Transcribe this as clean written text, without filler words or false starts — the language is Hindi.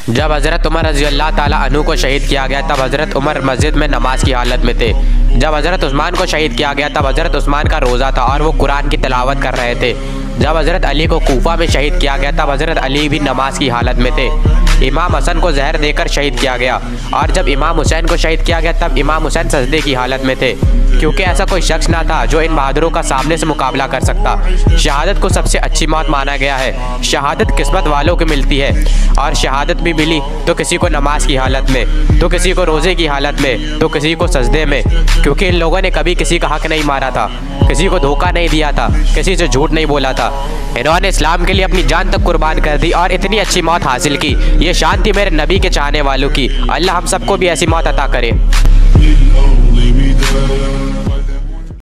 जब हज़रत उमर रज़ी अल्लाह ताला अन्हु को शहीद किया गया तब हज़रत उमर मस्जिद में नमाज की हालत में थे। जब हज़रत उस्मान को शहीद किया गया तब हज़रत उस्मान का रोज़ा था और वो कुरान की तिलावत कर रहे थे। जब हज़रत अली को कूफा में शहीद किया गया तब हज़रत अली भी नमाज की हालत में थे। इमाम हसन को जहर देकर शहीद किया गया और जब इमाम हुसैन को शहीद किया गया तब इमाम हुसैन सजदे की हालत में थे, क्योंकि ऐसा कोई शख्स ना था जो इन बहादुरों का सामने से मुकाबला कर सकता। शहादत को सबसे अच्छी मौत माना गया है। शहादत किस्मत वालों को मिलती है और शहादत भी मिली तो किसी को नमाज की हालत में, तो किसी को रोज़े की हालत में, तो किसी को सजदे में, क्योंकि इन लोगों ने कभी किसी का हक नहीं मारा था, किसी को धोखा नहीं दिया था, किसी से झूठ नहीं बोला था। इन्होंने इस्लाम के लिए अपनी जान तक कुर्बान कर दी और इतनी अच्छी मौत हासिल की। ये शान थी मेरे नबी के चाहने वालों की। अल्लाह हम सबको भी ऐसी मौत अता करे।